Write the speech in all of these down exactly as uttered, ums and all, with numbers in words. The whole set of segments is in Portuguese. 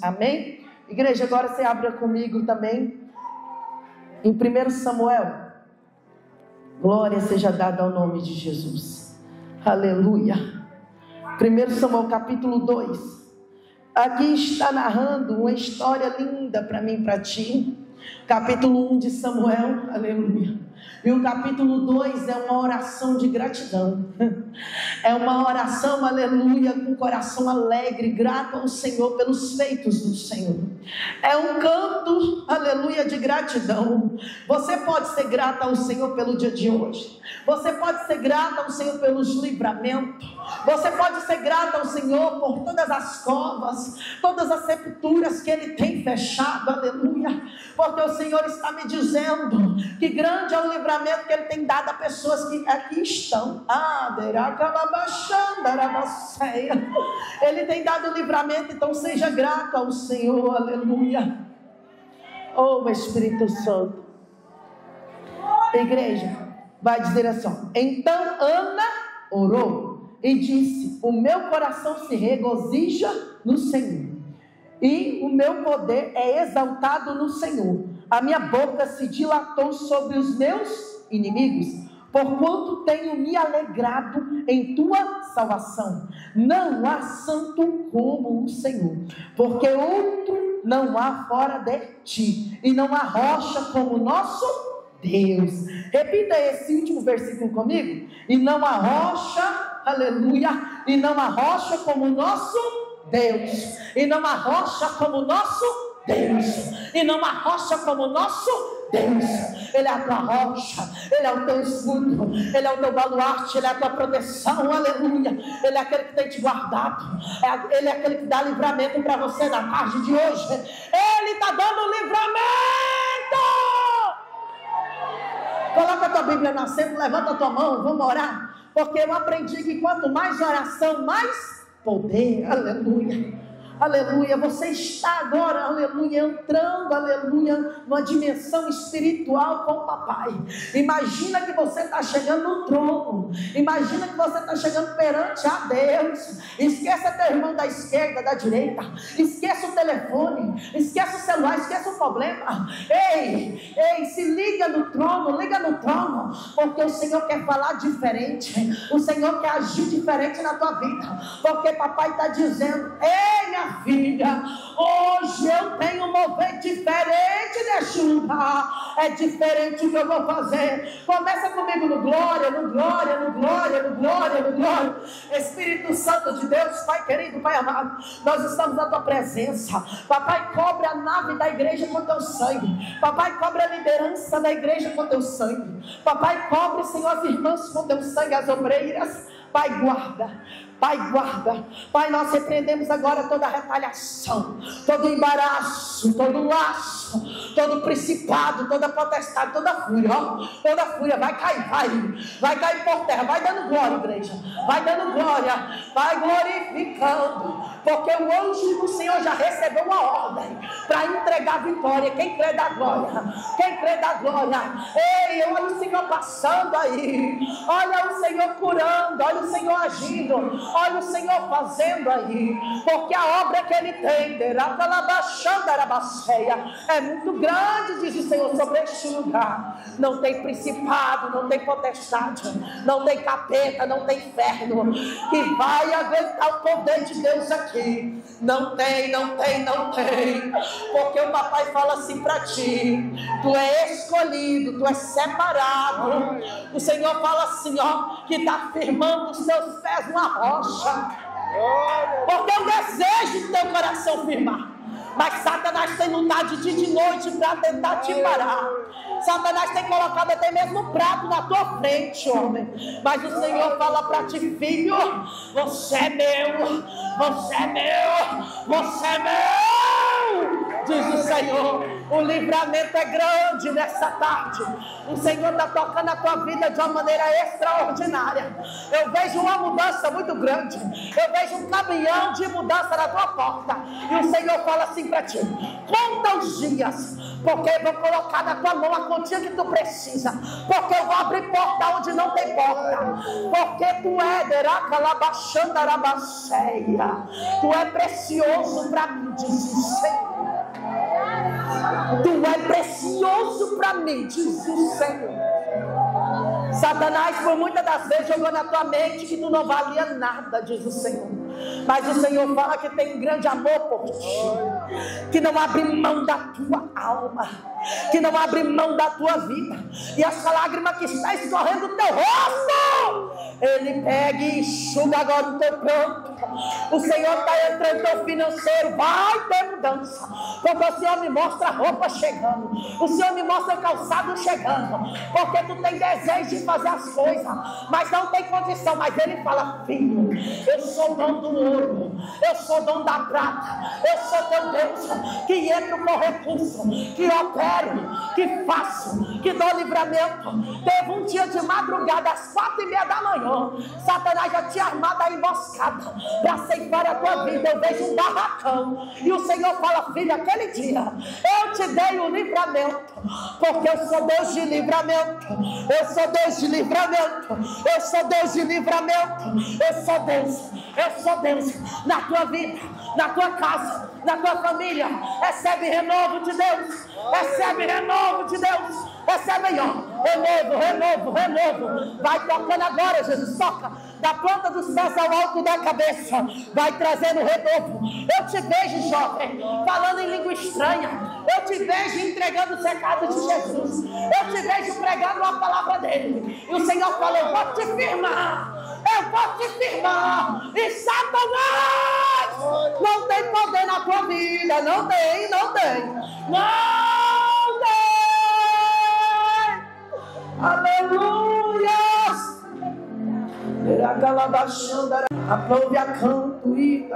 Amém? Igreja, agora você abra comigo também em primeiro Samuel. Glória seja dada ao nome de Jesus. Aleluia. primeiro Samuel capítulo dois. Aqui está narrando uma história linda para mim e para ti. Capítulo um de Samuel, aleluia. E o capítulo dois é uma oração de gratidão. É uma oração, aleluia, com o coração alegre, grato ao Senhor pelos feitos do Senhor. É um canto, aleluia, de gratidão. Você pode ser grato ao Senhor pelo dia de hoje. Você pode ser grato ao Senhor pelos livramentos. Você pode ser grato ao Senhor por todas as covas, todas as sepulturas que Ele tem fechado, aleluia. Porque o Senhor está me dizendo que grande é o livramento que Ele tem dado a pessoas que aqui estão. Ah, Ele tem dado livramento, então seja grato ao Senhor, aleluia. Oh, Espírito Santo. Igreja, vai dizer assim: então Ana orou e disse: o meu coração se regozija no Senhor, e o meu poder é exaltado no Senhor. A minha boca se dilatou sobre os meus inimigos, porquanto tenho me alegrado em tua salvação. Não há santo como o Senhor, porque outro não há fora de ti, e não há rocha como o nosso Deus. Repita esse último versículo comigo. E não há rocha, aleluia, e não há rocha como o nosso Deus, e não há rocha como o nosso Deus, e não há rocha como o nosso Deus. Ele é a tua rocha, Ele é o teu escudo, Ele é o teu baluarte, Ele é a tua proteção, aleluia. Ele é aquele que tem te guardado, Ele é aquele que dá livramento para você na tarde de hoje. Ele está dando livramento. Coloca a tua Bíblia no assento, levanta a tua mão, vamos orar. Porque eu aprendi que quanto mais oração, mais poder, aleluia. Aleluia, você está agora, aleluia, entrando, aleluia, numa dimensão espiritual com o papai. Imagina que você está chegando no trono. Imagina que você está chegando perante a Deus. Esqueça teu irmão da esquerda, da direita. Esqueça o telefone, esqueça o celular, esqueça o problema. Ei, ei, se liga no trono, liga no trono, porque o Senhor quer falar diferente. O Senhor quer agir diferente na tua vida, porque papai está dizendo: ei, minha filha, hoje eu tenho um mover diferente neste lugar. É diferente o que eu vou fazer. Começa comigo no glória, no glória, no glória, no glória, no glória. Espírito Santo de Deus, Pai querido, Pai amado, nós estamos na tua presença. Papai, cobre a nave da igreja com teu sangue. Papai, cobre a liderança da igreja com teu sangue. Papai, cobre, Senhor, as irmãs com teu sangue, as obreiras. Pai, guarda, Pai, guarda. Pai, nós repreendemos agora toda a retaliação, todo embaraço, todo laço, todo principado, toda potestade, toda fúria, ó, toda fúria, vai cair, vai, vai cair por terra, vai dando glória, igreja, vai dando glória, vai glorificando, porque o anjo do Senhor já recebeu uma ordem para entregar a vitória. Quem crê da glória, quem crê da glória, ei, olha o Senhor passando aí, olha o Senhor curando, olha o Senhor agindo, olha o Senhor fazendo aí, porque a obra que Ele tem é muito grande, diz o Senhor, sobre este lugar. Não tem principado, não tem potestade, não tem capeta, não tem inferno que vai aguentar o poder de Deus aqui. Não tem, não tem, não tem, porque o papai fala assim para ti: tu é escolhido, tu é separado. O Senhor fala assim, ó, que está firmando os seus pés numa rocha, porque eu desejo teu coração firmar. Mas Satanás tem lutado de dia e de noite para tentar te parar. Satanás tem colocado até mesmo o prato na tua frente, homem. Mas o Senhor fala para ti: filho, você é meu, você é meu, você é meu. diz o Senhor. O livramento é grande nessa tarde. O Senhor está tocando a tua vida de uma maneira extraordinária. Eu vejo uma mudança muito grande. Eu vejo um caminhão de mudança na tua porta. E o Senhor fala assim para ti: conta os dias, porque eu vou colocar na tua mão a quantia que tu precisa. Porque eu vou abrir porta onde não tem porta. Porque tu é deracalabaxandarabaceia. Tu é precioso para mim, diz o Senhor. Tu é precioso para mim, diz o Senhor. Satanás, por muitas das vezes, jogou na tua mente que tu não valia nada, diz o Senhor. Mas o Senhor fala que tem um grande amor por ti, que não abre mão da tua alma, que não abre mão da tua vida. E essa lágrima que está escorrendo do teu rosto, Ele pega e enxuga agora o teu pranto. O Senhor está entrando no teu financeiro, vai ter mudança, porque o Senhor me mostra a roupa chegando, o Senhor me mostra o calçado chegando, porque tu tem desejo de fazer as coisas, mas não tem condição. Mas Ele fala: filho, eu sou dono do ouro, eu sou dono da prata, eu sou teu Deus, que entro com recurso, que opero, que faço, que dou livramento. Teve um dia de madrugada, às quatro e meia da manhã, Satanás já tinha armado a emboscada para ceifar a tua vida. Eu vejo um barracão, e o Senhor fala: filho, aquele dia eu te dei o livramento, porque eu sou Deus de livramento, eu sou Deus de livramento, eu sou Deus de livramento, eu sou Deus, eu sou Deus na tua vida, na tua casa, na tua família. Recebe renovo de Deus, recebe renovo de Deus, recebe aí, ó, renovo, renovo, renovo. Vai tocando agora, Jesus, toca da planta dos pés ao alto da cabeça, vai trazendo renovo. Eu te vejo, jovem, falando em língua estranha. Eu te vejo entregando o secado de Jesus. Eu te vejo pregando a palavra dele. E o Senhor fala: eu vou te firmar, eu vou te firmar. E Satanás não tem poder na tua vida. Não tem, não tem, não tem. Aleluia. Aprove a canto e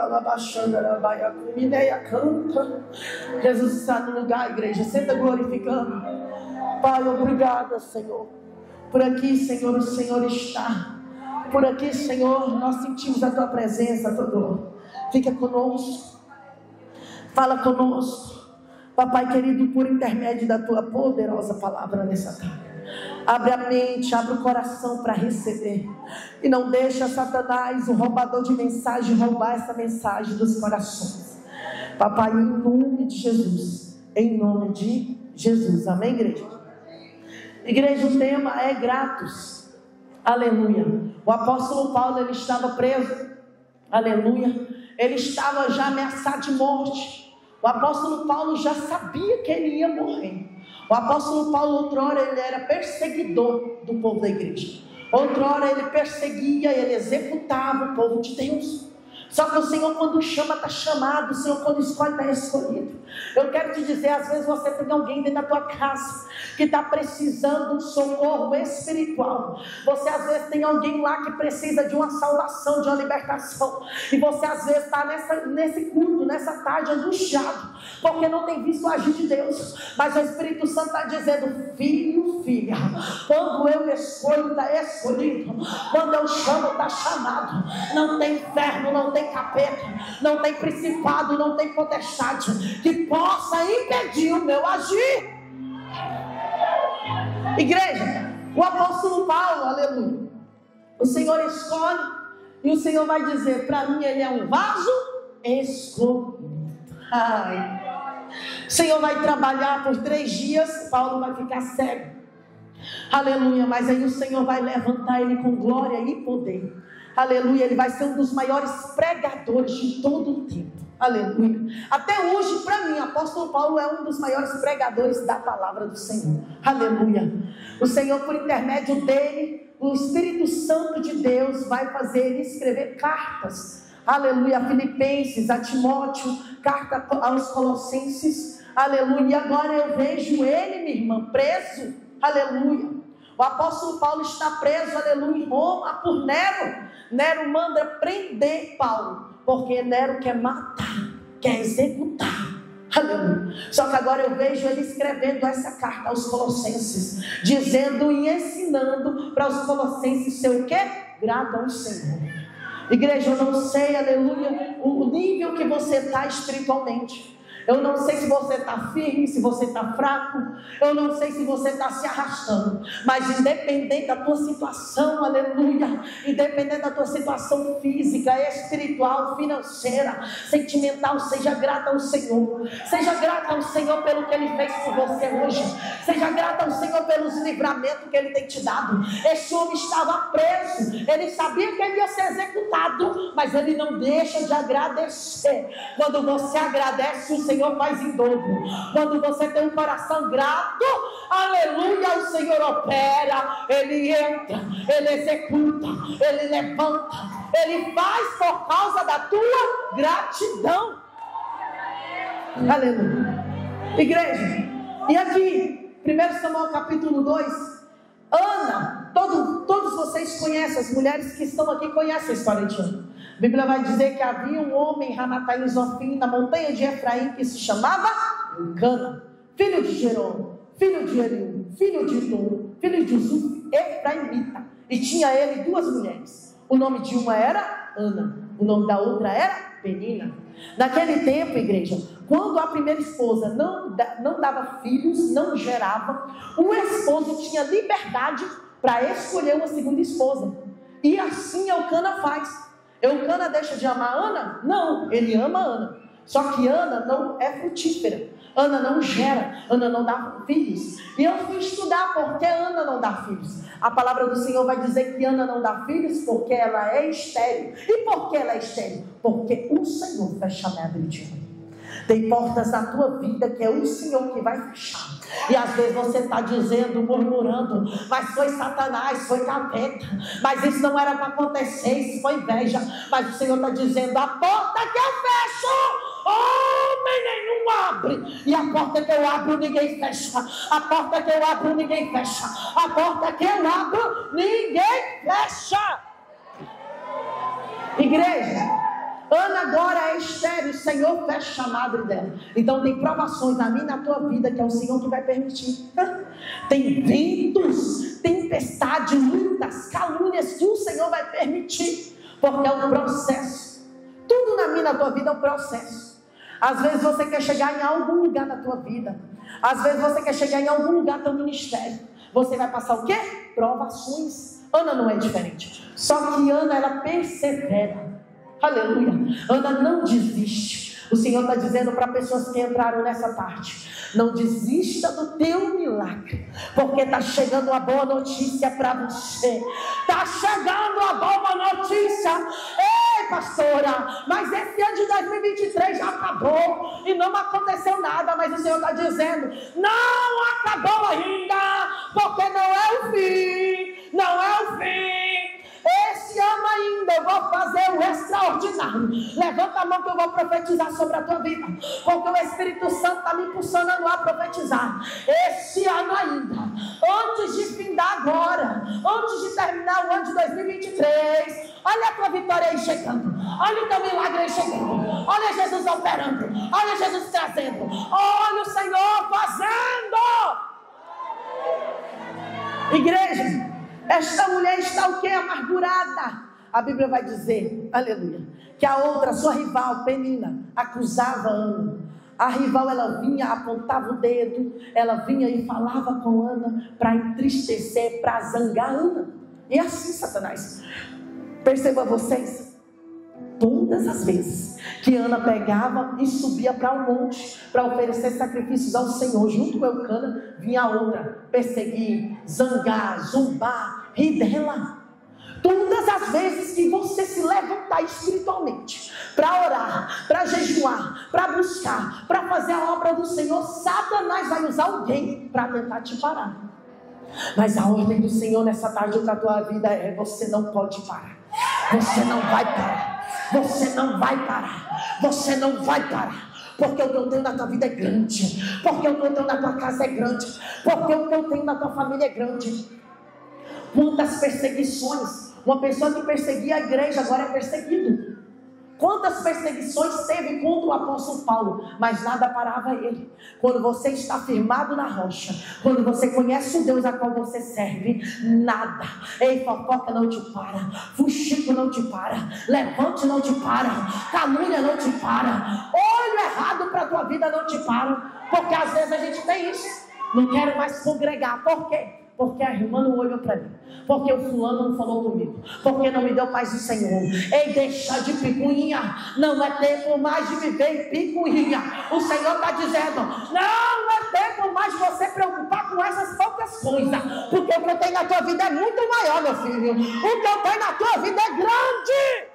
canta. Jesus está no lugar, igreja. Senta glorificando. Pai, obrigada, Senhor. Por aqui, Senhor, o Senhor está. Por aqui, Senhor, nós sentimos a tua presença, a tua dor. Fica conosco. Fala conosco. Papai querido, por intermédio da tua poderosa palavra nessa tarde. Abre a mente, abre o coração para receber. E não deixa Satanás, o roubador de mensagem, roubar essa mensagem dos corações. Papai, em nome de Jesus. Em nome de Jesus. Amém, igreja? Igreja, o tema é gratos. Aleluia. O apóstolo Paulo, ele estava preso. Aleluia. Ele estava já ameaçado de morte. O apóstolo Paulo já sabia que ele ia morrer. O apóstolo Paulo, outrora, ele era perseguidor do povo da igreja. Outrora, ele perseguia, ele executava o povo de Deus. Só que o Senhor, quando chama, está chamado. O Senhor, quando escolhe, está escolhido. Eu quero te dizer, às vezes você tem alguém dentro da tua casa que está precisando de um socorro espiritual. Você às vezes tem alguém lá que precisa de uma salvação, de uma libertação. E você às vezes está nessa, nesse culto, nessa tarde angustiado, porque não tem visto o agir de Deus. Mas o Espírito Santo está dizendo: filho, filha, quando eu escolho, está escolhido. Quando eu chamo, está chamado. Não tem inferno, não tem capeta, não tem principado, não tem potestade que possa impedir o meu agir. Igreja, o apóstolo Paulo, aleluia, o Senhor escolhe, e o Senhor vai dizer: para mim ele é um vaso escolhido. Ai. O Senhor vai trabalhar por três dias, Paulo vai ficar cego, aleluia, mas aí o Senhor vai levantar ele com glória e poder, aleluia. Ele vai ser um dos maiores pregadores de todo o tempo. Aleluia. Até hoje, para mim, o apóstolo Paulo é um dos maiores pregadores da palavra do Senhor. Aleluia. O Senhor, por intermédio dele, o Espírito Santo de Deus vai fazer ele escrever cartas. Aleluia. A Filipenses, a Timóteo, carta aos Colossenses. Aleluia. E agora eu vejo ele, minha irmã, preso. Aleluia. O apóstolo Paulo está preso, aleluia, em Roma por Nero. Nero manda prender Paulo, porque Nero quer matar, quer executar Aleluia. Só que agora eu vejo ele escrevendo essa carta aos Colossenses, dizendo e ensinando para os Colossenses ser o quê? Grata ao Senhor. Igreja, eu não sei, aleluia, o nível que você está espiritualmente. Eu não sei se você está firme, se você está fraco. Eu não sei se você está se arrastando. Mas independente da tua situação, aleluia, independente da tua situação física, espiritual, financeira, sentimental, seja grata ao Senhor. Seja grata ao Senhor pelo que Ele fez por você hoje. Seja grata ao Senhor pelos livramentos que Ele tem te dado. Este homem estava preso. Ele sabia que ele ia ser executado, mas ele não deixa de agradecer. Quando você agradece, o Senhor O Senhor faz em dobro. Quando você tem um coração grato, aleluia, o Senhor opera, Ele entra, Ele executa, Ele levanta, Ele faz por causa da tua gratidão. Aleluia. Igreja, e aqui, primeiro Samuel capítulo dois, Ana, todo, todos vocês conhecem, as mulheres que estão aqui conhecem a história de Ana. A Bíblia vai dizer que havia um homem, Ramataim Zofim, na montanha de Efraim, que se chamava Eucana, filho de Jerônimo, filho de Eliú, filho de Idom, filho de Uzuf, Efraimita. E tinha ele duas mulheres. O nome de uma era Ana, o nome da outra era Penina. Naquele tempo, igreja, quando a primeira esposa não, não dava filhos, não gerava, o esposo tinha liberdade para escolher uma segunda esposa. E assim Eucana faz. Eucana deixa de amar Ana? Não, ele ama Ana. Só que Ana não é frutífera. Ana não gera, Ana não dá filhos. E eu fui estudar por que Ana não dá filhos. A palavra do Senhor vai dizer que Ana não dá filhos porque ela é estéril. E por que ela é estéril? Porque o Senhor fecha a madre de Ana. Tem portas na tua vida que é o Senhor que vai fechar. E às vezes você está dizendo, murmurando, mas foi Satanás, foi capeta, mas isso não era para acontecer, isso foi inveja. Mas o Senhor está dizendo, a porta que eu fecho, homem nenhum abre. E a porta que eu abro, ninguém fecha. A porta que eu abro, ninguém fecha. A porta que eu abro, ninguém fecha. Igreja, Ana agora é estéril, o Senhor fecha a madre dela. Então tem provações na minha e na tua vida que é o Senhor que vai permitir. Tem ventos, tempestade, lutas, calúnias que o Senhor vai permitir, porque é um processo. Tudo na minha e na tua vida é um processo. Às vezes você quer chegar em algum lugar na tua vida. Às vezes você quer chegar em algum lugar do teu ministério. Você vai passar o quê? Provações. Ana não é diferente. Só que Ana, ela persevera. Aleluia. Ana não desiste. O Senhor está dizendo para pessoas que entraram nessa tarde: não desista do teu milagre, porque está chegando uma boa notícia para você. Está chegando uma boa notícia. Ei, pastora, mas esse ano de dois mil e vinte e três já acabou e não aconteceu nada. Mas o Senhor está dizendo: não acabou ainda, porque não é o fim. Não é o fim. Esse ano ainda eu vou fazer o extraordinário. Levanta a mão que eu vou profetizar sobre a tua vida, porque o Espírito Santo está me impulsionando a profetizar. Esse ano ainda, antes de findar agora, antes de terminar o ano de dois mil e vinte e três, olha a tua vitória aí chegando, olha o teu milagre aí chegando, olha Jesus operando, olha Jesus trazendo, olha o Senhor fazendo. Igreja, esta mulher está o que? Amargurada. A Bíblia vai dizer, aleluia, que a outra, sua rival, Penina, acusava Ana. A rival, ela vinha, apontava o dedo, ela vinha e falava com Ana para entristecer, para zangar Ana. E assim, Satanás, perceba vocês, todas as vezes que Ana pegava e subia para o monte para oferecer sacrifícios ao Senhor, junto com Eucana, vinha a outra perseguir, zangar, zombar, rir dela. Todas as vezes que você se levantar espiritualmente para orar, para jejuar, para buscar, para fazer a obra do Senhor, Satanás vai usar alguém para tentar te parar. Mas a ordem do Senhor nessa tarde para a tua vida é: você não pode parar. Você não vai parar. Você não vai parar. Você não vai parar. Porque o que eu tenho na tua vida é grande. Porque o que eu tenho na tua casa é grande. Porque o que eu tenho na tua família é grande. Quantas perseguições. Uma pessoa que perseguia a igreja agora é perseguido. Quantas perseguições teve contra o apóstolo Paulo, mas nada parava ele. Quando você está firmado na rocha, quando você conhece o Deus a qual você serve, nada, ei, fofoca não te para, fuxico não te para, levante não te para, calúnia não te para, olho errado para a tua vida não te para, porque às vezes a gente tem isso, não quero mais congregar, por quê? Porque a irmã não olhou para mim, porque o fulano não falou comigo, porque não me deu paz do Senhor. Ei, deixa de picuinha, não é tempo mais de viver em picuinha. O Senhor está dizendo, não é tempo mais de você preocupar com essas poucas coisas, porque o que eu tenho na tua vida é muito maior, meu filho. O que eu tenho na tua vida é grande.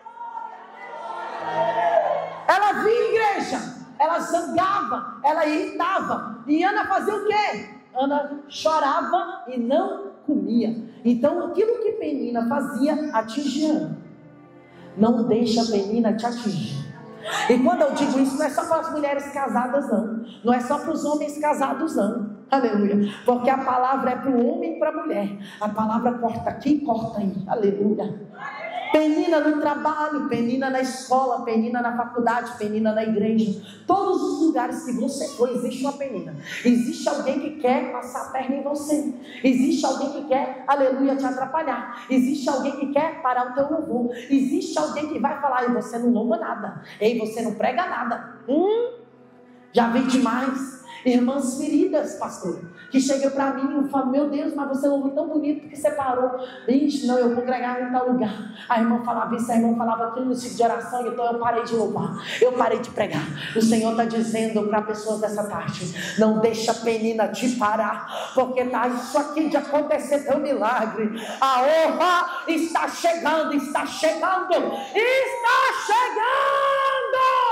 Ela vinha em igreja, ela zangava, ela irritava, e Ana fazia o quê? Ana chorava e não comia. Então aquilo que Penina fazia atingia Ana. Não deixa a Penina te atingir. E quando eu digo isso, não é só para as mulheres casadas não, não é só para os homens casados não, aleluia, porque a palavra é para o homem e para a mulher. A palavra corta aqui e corta aí, aleluia. Penina no trabalho, Penina na escola, Penina na faculdade, Penina na igreja. Todos os lugares que você for, existe uma Penina. Existe alguém que quer passar a perna em você. Existe alguém que quer, aleluia, te atrapalhar. Existe alguém que quer parar o teu louvor. Existe alguém que vai falar, ei, você não louva nada. Ei, você não prega nada. Hum, já vi demais. Irmãs feridas, pastor, que chegam para mim e falam, meu Deus, mas você louvou tão bonito que você parou. Ixi, não, eu congregava em tal lugar. A irmã falava isso, a irmã falava aquilo no tipo de oração, então eu parei de louvar, eu parei de pregar. O Senhor está dizendo para pessoas dessa parte, não deixa a Penina te parar, porque está isso aqui de acontecer teu milagre. A honra está chegando, está chegando, está chegando.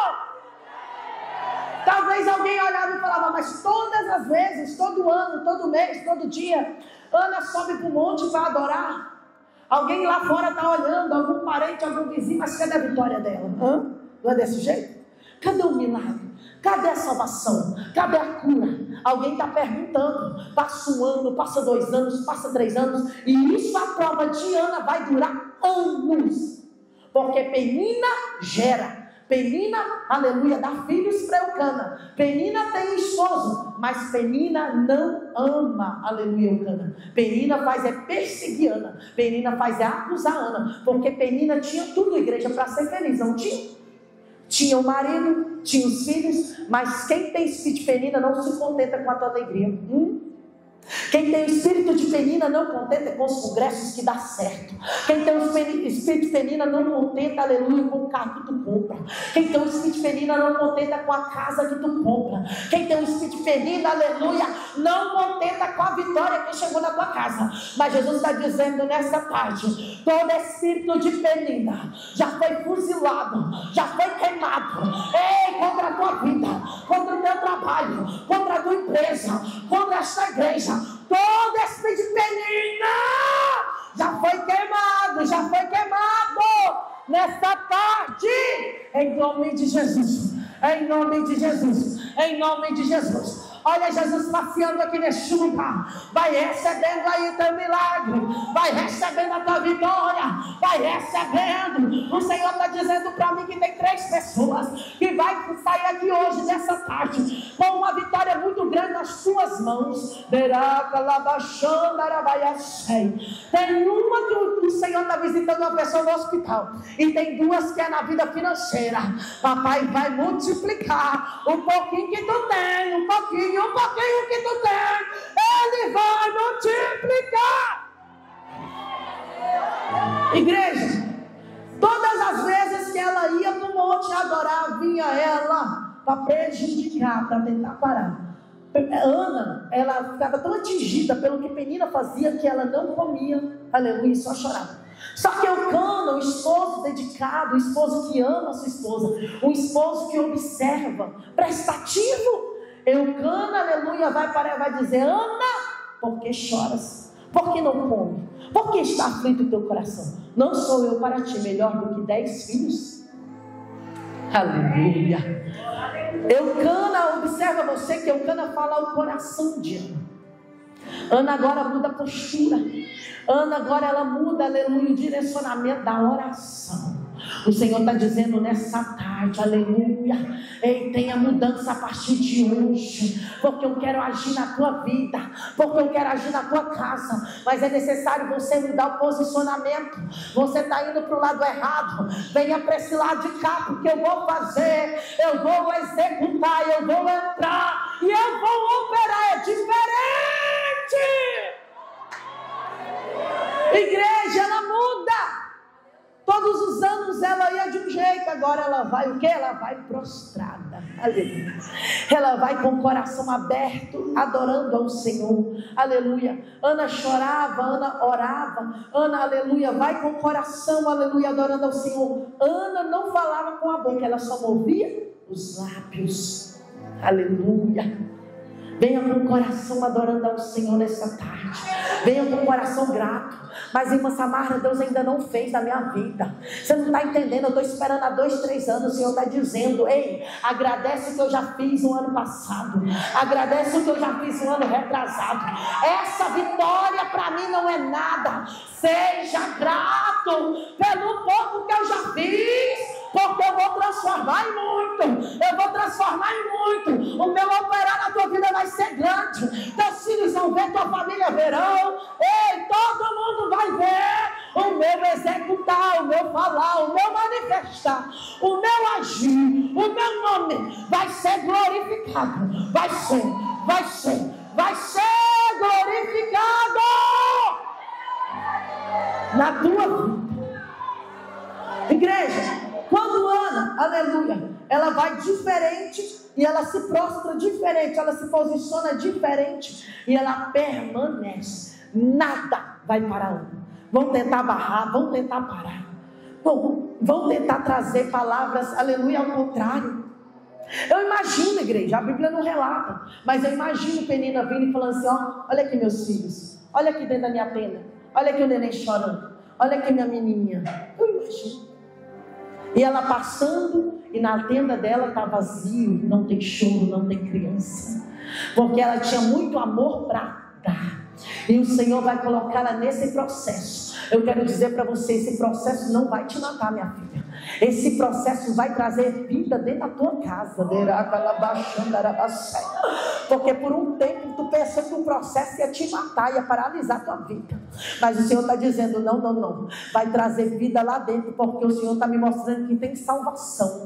Talvez alguém olhava e falava, mas todas as vezes, todo ano, todo mês, todo dia, Ana sobe para o monte para adorar. Alguém lá fora está olhando, algum parente, algum vizinho, mas cadê a vitória dela? Hã? Não é desse jeito? Cadê o milagre? Cadê a salvação? Cadê a cura? Alguém está perguntando. Passa um ano, passa dois anos, passa três anos, e isso a prova de Ana vai durar anos. Porque Penina gera. Penina, aleluia, dá filhos para Eucana. Penina tem esposo, mas Penina não ama, aleluia, Eucana. Penina faz é perseguir Ana. Penina faz é acusar Ana. Porque Penina tinha tudo, igreja, para ser feliz, não tinha? Tinha o marido, tinha os filhos, mas quem tem espírito de Penina não se contenta com a tua alegria. Hum? Quem tem o espírito de Penina não contenta com os congressos que dá certo. Quem tem o espírito de Penina não contenta, aleluia, com o carro que tu compra. Quem tem o espírito de Penina não contenta com a casa que tu compra. Quem tem o espírito de Penina, aleluia, não contenta com a vitória que chegou na tua casa. Mas Jesus está dizendo nessa tarde, todo espírito de Penina já foi fuzilado, já foi queimado. Ei, contra a tua vida, contra o teu trabalho, contra a tua empresa, contra esta igreja. Todo espírito de Penina já foi queimado, já foi queimado nessa tarde, em nome de Jesus, em nome de Jesus, em nome de Jesus. Olha Jesus passeando aqui neste lugar. Vai recebendo aí o teu milagre, vai recebendo a tua vitória, vai recebendo. O Senhor está dizendo para mim que tem três pessoas que vai sair aqui hoje, nessa tarde, com uma vitória muito grande nas suas mãos. Tem uma que o Senhor está visitando uma pessoa no hospital, e tem duas que é na vida financeira. Papai vai multiplicar um pouquinho que tu tem, um pouquinho, um pouquinho que tu tem, Ele vai multiplicar. Igreja, todas as vezes que ela ia para o monte adorar, vinha ela para prejudicar, para tentar parar. Ana, ela ficava tão atingida pelo que Penina fazia, que ela não comia, aleluia, só chorava. Só que Eucana, o esposo dedicado, o esposo que ama a sua esposa, o esposo que observa, prestativo, Eucana, aleluia, vai para vai dizer, Ana, por que choras? Por que não come? Por que está aflito o teu coração? Não sou eu para ti melhor do que dez filhos? Aleluia. Eucana, observa você que Eucana fala o coração de Ana. Ana agora muda a postura. Ana agora ela muda, aleluia, o direcionamento da oração. O Senhor está dizendo nessa tarde, aleluia, ei, tenha mudança a partir de hoje, porque eu quero agir na tua vida, porque eu quero agir na tua casa, mas é necessário você mudar o posicionamento. Você está indo para o lado errado, venha para esse lado de cá, porque eu vou fazer, eu vou executar, eu vou entrar e eu vou operar, é diferente. Igreja, ela muda. Todos os anos ela ia de um jeito, agora ela vai o quê? Ela vai prostrada, aleluia. Ela vai com o coração aberto, adorando ao Senhor, aleluia. Ana chorava, Ana orava, Ana, aleluia, vai com o coração, aleluia, adorando ao Senhor. Ana não falava com a boca, ela só movia os lábios, aleluia. Venha com o coração adorando ao Senhor nessa tarde. Venha com o coração grato. Mas, irmã Samara, Deus ainda não fez na minha vida. Você não está entendendo, eu estou esperando há dois, três anos. O Senhor está dizendo, ei, agradece o que eu já fiz no ano passado. Agradece o que eu já fiz no ano retrasado. Essa vitória para mim não é nada. Seja grato pelo pouco que eu já fiz, porque eu vou transformar em muito. Eu vou transformar em muito. O meu operar na tua vida vai ser grande. Teus filhos vão ver, tua família verão. Ei, todo mundo vai ver o meu executar, o meu falar, o meu manifestar, o meu agir, o meu nome vai ser glorificado. Vai ser, vai ser, vai ser glorificado na tua vida. Igreja, quando Ana, aleluia, ela vai diferente e ela se prostra diferente, ela se posiciona diferente e ela permanece. Nada vai parar Ana. Vão tentar barrar, vão tentar parar, vão, vão tentar trazer palavras, aleluia, ao contrário. Eu imagino, igreja, a Bíblia não relata, mas eu imagino Penina vindo e falando assim, ó, olha aqui meus filhos, olha aqui dentro da minha tenda, olha aqui o neném chorando, olha aqui minha menininha. Eu imagino. E ela passando, e na tenda dela está vazio, não tem choro, não tem criança, porque ela tinha muito amor para dar. E o Senhor vai colocá-la nesse processo. Eu quero dizer para você, esse processo não vai te matar, minha filha. Esse processo vai trazer vida dentro da tua casa. Porque por um tempo tu pensou que o processo ia te matar, ia paralisar a tua vida. Mas o Senhor está dizendo, não, não, não. Vai trazer vida lá dentro, porque o Senhor está me mostrando que tem salvação.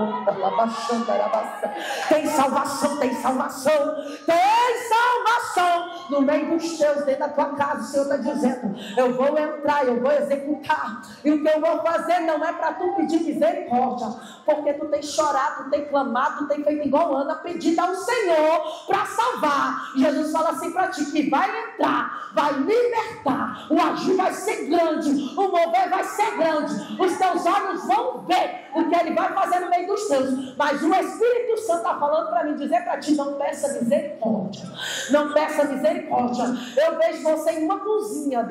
Tem salvação, tem salvação, tem salvação no meio dos teus, dentro da tua casa. O Senhor está dizendo, eu vou entrar, eu vou executar. E o que eu vou fazer não é para tu pedir misericórdia, porque tu tem chorado, tu tem clamado, tu tem feito igual Ana, pedindo ao Senhor para salvar. E Jesus fala assim para ti, que vai entrar, vai libertar, o agir vai ser grande, o mover vai ser grande, os teus olhos vão ver o que Ele vai fazer no meio dos teus. Mas o Espírito Santo está falando para mim, dizer para ti, não peça misericórdia, não peça misericórdia. Eu vejo você em uma cozinha,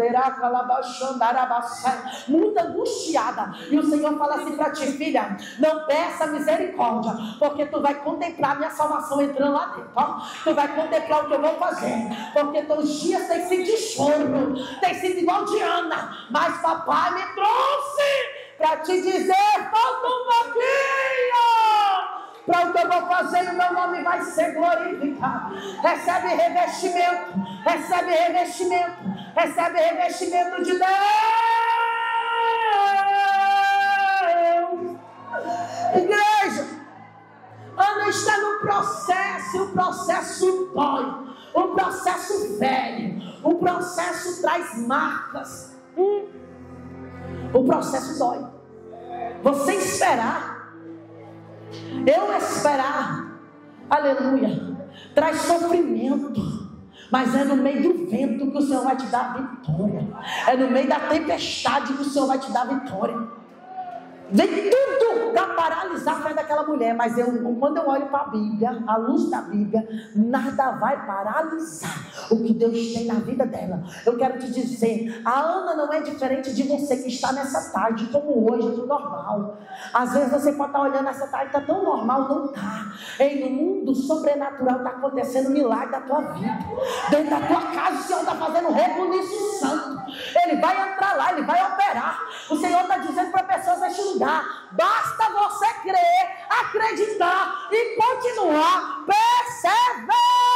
muito angustiada, e o Senhor fala assim para ti, filha, não peça misericórdia, porque tu vai contemplar minha salvação entrando lá dentro, ó. Tu vai contemplar o que eu vou fazer, porque teus dias têm sido de choro, tem sido igual de Ana, mas papai me trouxe para te dizer, falta um pouquinho para o que eu vou fazer, e o meu nome vai ser glorificado. Recebe revestimento, recebe revestimento, recebe revestimento de Deus. Igreja, Ana está no processo, e o processo dói, o processo fere, o processo traz marcas, hum. O processo dói. Você esperar, eu esperar, aleluia, traz sofrimento, mas é no meio do vento que o Senhor vai te dar a vitória, é no meio da tempestade que o Senhor vai te dar a vitória. Vem tudo para paralisar a fé daquela mulher, mas eu, quando eu olho para a Bíblia, à luz da Bíblia, nada vai paralisar o que Deus tem na vida dela. Eu quero te dizer, a Ana não é diferente de você que está nessa tarde, como hoje, é tudo normal. Às vezes você pode estar olhando essa tarde, está tão normal, não está. Ei, no mundo sobrenatural está acontecendo um milagre da tua vida. Dentro da tua casa o Senhor está fazendo um rebuliço santo. Ele vai entrar lá, Ele vai operar. O Senhor está dizendo para pessoas, este lugar tirar. Basta você crer, acreditar e continuar. Persevera.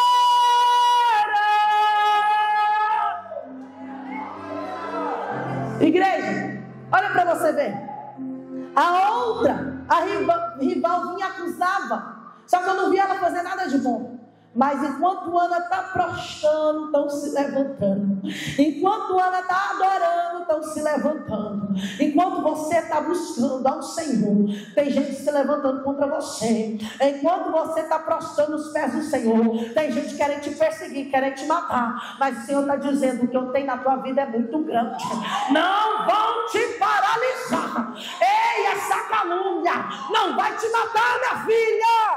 Igreja, olha para você ver. A outra, a rival, rival vinha e acusava. Só que eu não vi ela fazer nada de bom. Mas enquanto Ana está prostrando, estão se levantando. Enquanto Ana está adorando, estão se levantando. Enquanto você está buscando ao Senhor, tem gente se levantando contra você. Enquanto você está prostrando os pés do Senhor, tem gente querendo te perseguir, querendo te matar. Mas o Senhor está dizendo: o que eu tenho na tua vida é muito grande. Não vão te paralisar. Ei, essa calúnia não vai te matar, minha filha.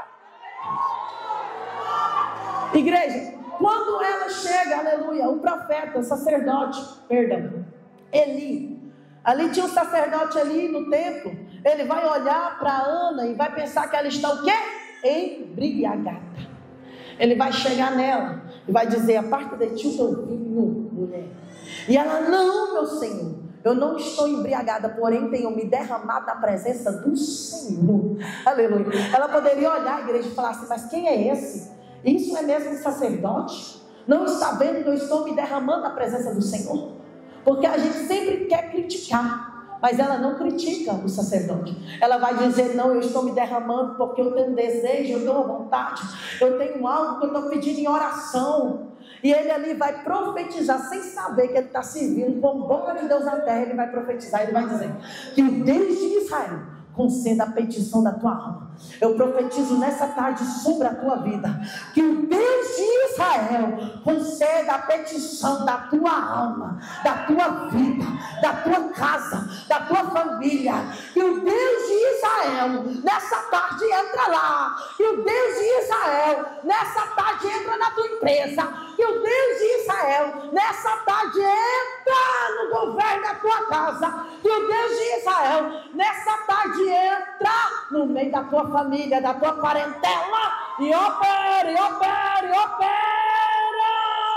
Igreja, quando ela chega, aleluia, o profeta, o sacerdote, perdão, Eli, ali tinha um sacerdote ali no templo, ele vai olhar para Ana e vai pensar que ela está o quê? Embriagada. Ele vai chegar nela e vai dizer: aparta de ti o teu vinho, mulher. E ela: não, meu Senhor, eu não estou embriagada, porém tenho me derramado na presença do Senhor. Aleluia. Ela poderia olhar a igreja e falar assim: mas quem é esse? Isso é mesmo um sacerdote? Não está vendo que eu estou me derramando na presença do Senhor? Porque a gente sempre quer criticar, mas ela não critica o sacerdote. Ela vai dizer: não, eu estou me derramando porque eu tenho um desejo, eu tenho uma vontade, eu tenho algo que eu estou pedindo em oração. E ele ali vai profetizar, sem saber que ele está servindo com boca de Deus na terra. Ele vai profetizar, ele vai dizer que o Deus de Israel conceda a petição da tua alma. Eu profetizo nessa tarde sobre a tua vida, que o Deus de Israel conceda a petição da tua alma, da tua vida, da tua casa, da tua família. Que o Deus de Israel nessa tarde entra lá. Que o Deus de Israel nessa tarde entra na tua empresa. Que o Deus de Israel nessa tarde entra no governo da tua casa. Que o Deus de Israel nessa tarde entra no meio da tua família, da tua parentela, e opere, opere, opera.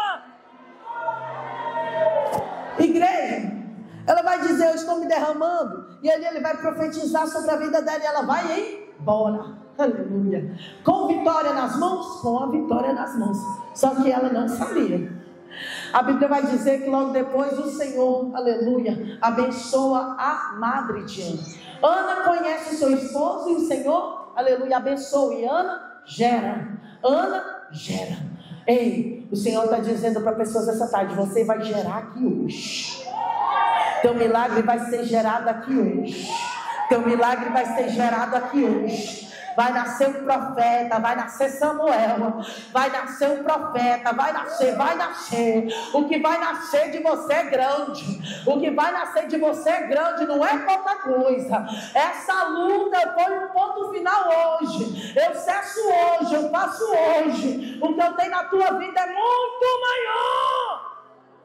Igreja, ela vai dizer: eu estou me derramando. E ali ele vai profetizar sobre a vida dela, e ela vai embora. Aleluia. Com vitória nas mãos? Com a vitória nas mãos. Só que ela não sabia. A Bíblia vai dizer que logo depois o Senhor, aleluia, abençoa a madre de Ana. Ana conhece o seu esposo e o Senhor, aleluia, abençoa. E Ana gera. Ana gera. Ei, o Senhor está dizendo para pessoas essa tarde: você vai gerar aqui hoje. Teu milagre vai ser gerado aqui hoje. Teu milagre vai ser gerado aqui hoje. Vai nascer um profeta, vai nascer Samuel, vai nascer um profeta, vai nascer, vai nascer. O que vai nascer de você é grande. O que vai nascer de você é grande, não é pouca coisa. Essa luta foi um ponto final hoje. Eu cesso hoje, eu faço hoje. O que eu tenho na tua vida é muito maior.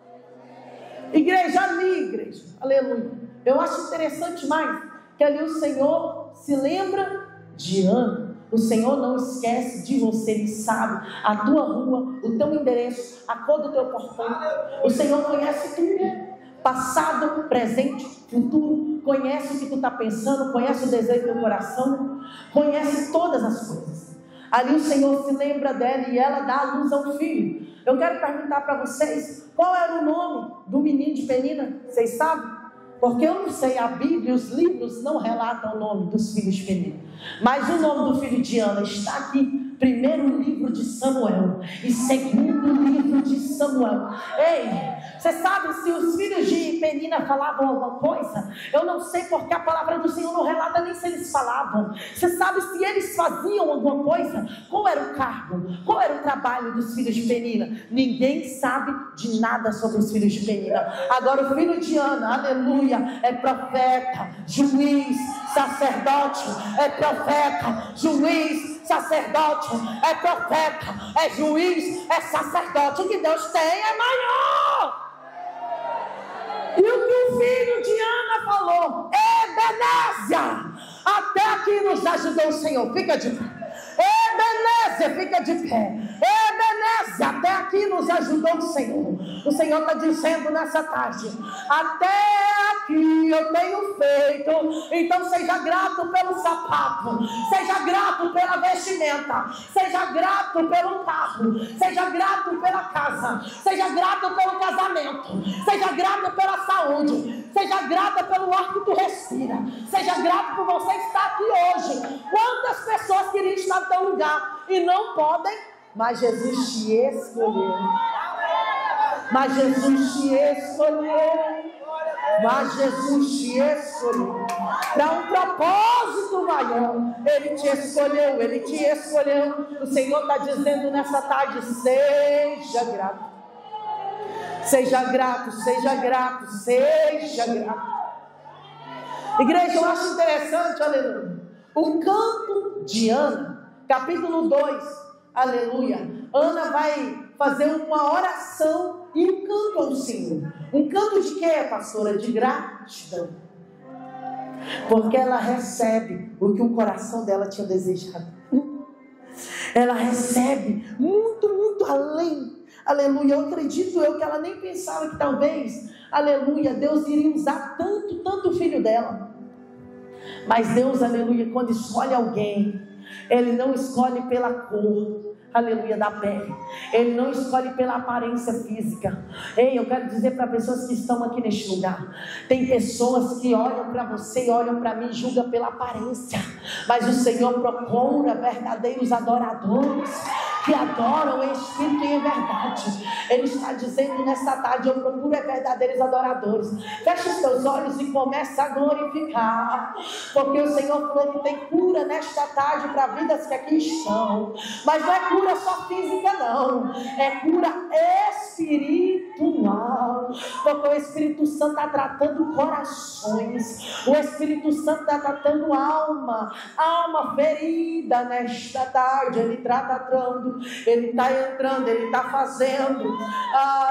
Igreja ali, igreja, aleluia. Eu acho interessante mais que ali o Senhor se lembra de Ana. O Senhor não esquece de você. Ele sabe a tua rua, o teu endereço, a cor do teu portão. O Senhor conhece tudo, passado, presente, futuro. Conhece o que tu está pensando, conhece o desejo do teu coração, conhece todas as coisas. Ali o Senhor se lembra dela e ela dá a luz a um filho. Eu quero perguntar para vocês: qual era o nome do menino de Penina? Vocês sabem? Porque eu não sei, a Bíblia e os livros não relatam o nome dos filhos de Penina. Mas o nome do filho de Ana está aqui. Primeiro livro de Samuel e segundo livro de Samuel. Ei, você sabe se os filhos de Penina falavam alguma coisa? Eu não sei, porque a palavra do Senhor não relata nem se eles falavam. Você sabe se eles faziam alguma coisa? Qual era o cargo? Qual era o trabalho dos filhos de Penina? Ninguém sabe de nada sobre os filhos de Penina. Agora o filho de Ana, aleluia, é profeta, juiz, sacerdote, é profeta, juiz, sacerdote, é profeta, é juiz, é sacerdote. O que Deus tem é maior. E o que o filho de Ana falou: Ebenezer, até aqui nos ajudou o Senhor. Fica de pé. Ebenezer, fica de pé. Ebenezer, até aqui nos ajudou o Senhor. O Senhor está dizendo nessa tarde: até que eu tenho feito. Então seja grato pelo sapato, seja grato pela vestimenta, seja grato pelo carro, seja grato pela casa, seja grato pelo casamento, seja grato pela saúde, seja grata pelo ar que tu respira, seja grato por você estar aqui hoje. Quantas pessoas queriam estar no teu lugar e não podem, mas Jesus te escolheu. Mas Jesus te escolheu. Mas Jesus te escolheu para um propósito maior. Ele te escolheu, Ele te escolheu. O Senhor está dizendo nessa tarde: seja grato, seja grato, seja grato, seja grato. Igreja, eu acho interessante, aleluia, o canto de Ana, capítulo dois, aleluia. Ana vai fazer uma oração e um canto ao Senhor. Um canto de quê, pastora? De gratidão. Porque ela recebe o que o coração dela tinha desejado. Ela recebe muito, muito além. Aleluia. Eu acredito eu que ela nem pensava que talvez, aleluia, Deus iria usar tanto, tanto o filho dela. Mas Deus, aleluia, quando escolhe alguém, Ele não escolhe pela cor, aleluia, da pele. Ele não escolhe pela aparência física. Ei, eu quero dizer para pessoas que estão aqui neste lugar: tem pessoas que olham para você e olham para mim e julgam pela aparência, mas o Senhor procura verdadeiros adoradores que adoram em espírito e em verdade. Ele está dizendo nessa tarde: eu procuro verdadeiros adoradores. Feche os teus olhos e comece a glorificar, porque o Senhor falou que tem cura nesta tarde para vidas que aqui estão. Mas não é cura só física, não, é cura espiritual, porque o Espírito Santo está tratando corações, o Espírito Santo está tratando alma, alma ferida nesta tarde. Ele está tratando, Ele está entrando, Ele está fazendo. Ah,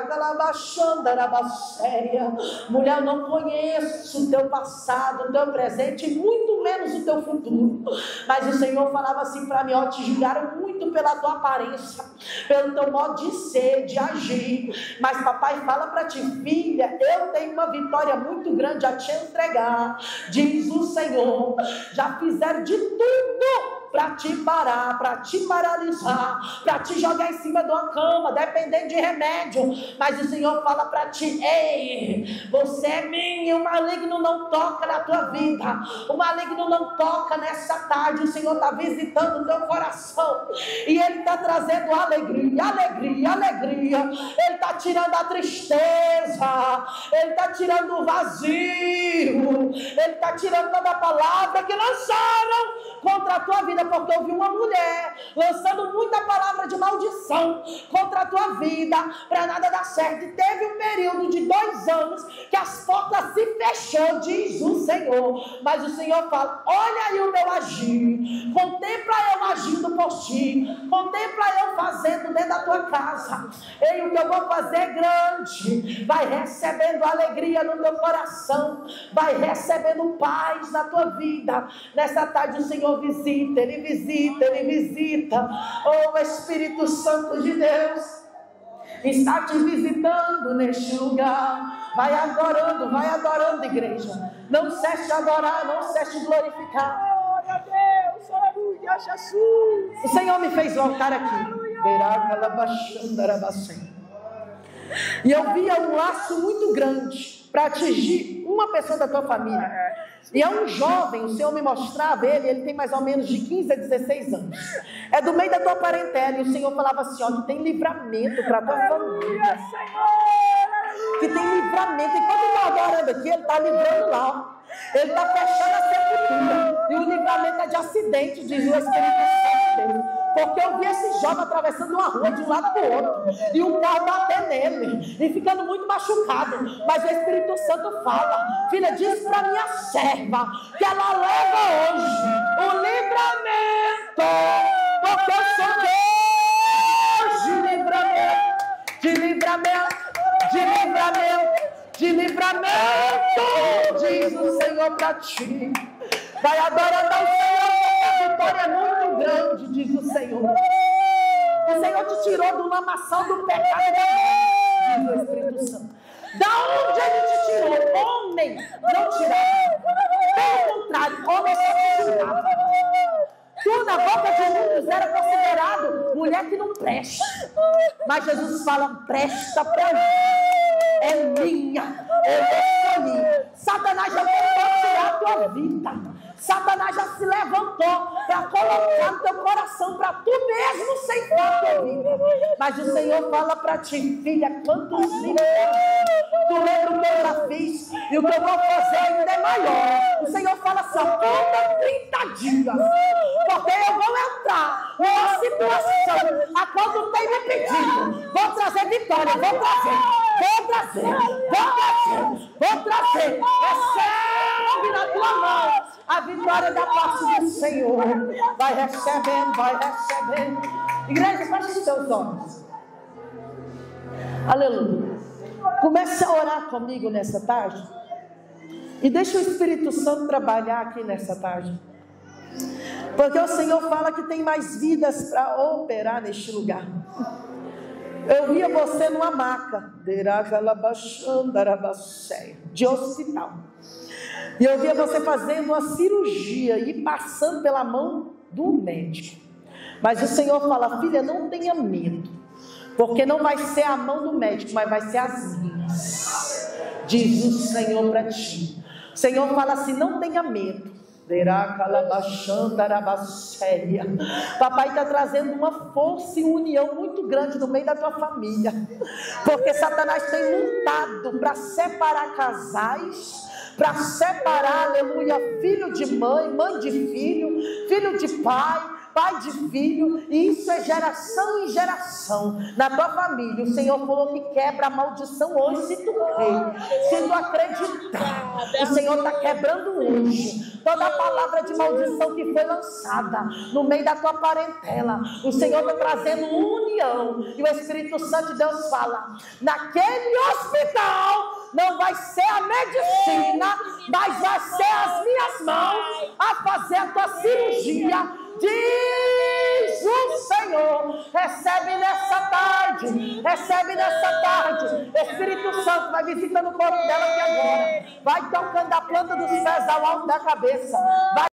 mulher, eu não conheço o teu passado, o teu presente, e muito menos o teu futuro, mas o Senhor falava assim para mim: ó, te julgaram muito pela tua aparência, pelo teu modo de ser, de agir, mas papai fala para ti: filha, eu tenho uma vitória muito grande a te entregar, diz o Senhor. Já fizeram de tudo para te parar, para te paralisar, para te jogar em cima de uma cama, dependendo de remédio, mas o Senhor fala para ti: ei, você é minha, o maligno não toca na tua vida, o maligno não toca nessa tarde. O Senhor está visitando o teu coração e Ele está trazendo alegria, alegria, alegria. Ele está tirando a tristeza, Ele está tirando o vazio, Ele está tirando toda a palavra que lançaram contra a tua vida, porque eu vi uma mulher lançando muita palavra de maldição contra a tua vida, para nada dar certo. E teve um período de dois anos que as portas se fechou, diz o Senhor. Mas o Senhor fala: olha aí o meu agir, contempla eu agindo por ti, contempla eu fazendo dentro da tua casa. Ei, o que eu vou fazer é grande. Vai recebendo alegria no teu coração, vai recebendo paz na tua vida. Nessa tarde o Senhor visita, Ele visita, Ele visita. Oh, Espírito Santo de Deus está te visitando neste lugar. Vai adorando, vai adorando, igreja. Não cesse de adorar, não cesse de glorificar. Glória a Deus, aleluia, Jesus. O Senhor me fez voltar aqui. E eu via um laço muito grande para atingir uma pessoa da tua família. E é um jovem, o Senhor me mostrava ele, ele tem mais ou menos de quinze a dezesseis anos. É do meio da tua parentela. E o Senhor falava assim: ó, que tem livramento para a tua família. Que tem livramento. Enquanto ele está adorando aqui, ele está livrando lá. Ele está fechando a sepultura. E o livramento é de acidente, diz o Espírito Santo de Deus. Porque eu vi esse jovem atravessando uma rua de um lado para o outro, e o carro batendo nele, e ficando muito machucado. Mas o Espírito Santo fala: filha, diz para minha serva que ela leva hoje o livramento, porque eu sou Deus de livramento, de livramento, de livramento, de livramento, diz o Senhor para ti. Vai adorando ao Senhor, a vitória é muito grande, diz o Senhor. O Senhor te tirou do lamaçal do pecado, diz o Espírito Santo. Da onde ele te tirou? Homem não tirava. Pelo contrário, homem só te tirava. Tu na boca de muitos era considerado mulher que não presta. Mas Jesus fala, presta pra mim. É minha. Eu escolhi. Satanás já tentou tirar a tua vida. Satanás já se levantou para colocar no teu coração, para tu mesmo ceifar a tua vida. Mas o Senhor fala para ti, filha, quantos dias tu lembra o que eu já fiz e o que eu vou fazer ainda é maior. O Senhor fala assim, conta trinta dias, porque eu vou entrar numa situação a qual tu tem me pedido. Vou trazer vitória, vou trazer, vou trazer, vou trazer, vou trazer. Recebe na tua mão a vitória da parte do Senhor. Vai recebendo, vai recebendo. Igreja, feche os teus olhos. Aleluia. Comece a orar comigo nessa tarde. E deixa o Espírito Santo trabalhar aqui nessa tarde. Porque o Senhor fala que tem mais vidas para operar neste lugar. Eu via você numa maca de hospital. E eu via você fazendo uma cirurgia e passando pela mão do médico. Mas o Senhor fala, filha, não tenha medo. Porque não vai ser a mão do médico, mas vai ser as minhas. Diz o Senhor para ti. O Senhor fala assim, não tenha medo. Papai está trazendo uma força e união muito grande no meio da tua família. Porque Satanás tem lutado para separar casais, para separar, aleluia, filho de mãe, mãe de filho, filho de pai, pai de filho, e isso é geração em geração, na tua família. O Senhor falou que quebra a maldição hoje, se tu crer, se tu acreditar, o Senhor está quebrando hoje, toda a palavra de maldição que foi lançada, no meio da tua parentela, o Senhor está trazendo união, e o Espírito Santo de Deus fala, naquele hospital, não vai ser a medicina, mas vai ser as minhas mãos a fazer a tua cirurgia. Diz o Senhor, recebe nessa tarde, recebe nessa tarde. Espírito Santo vai visitando o corpo dela aqui agora, vai tocando a planta dos pés ao alto da cabeça, vai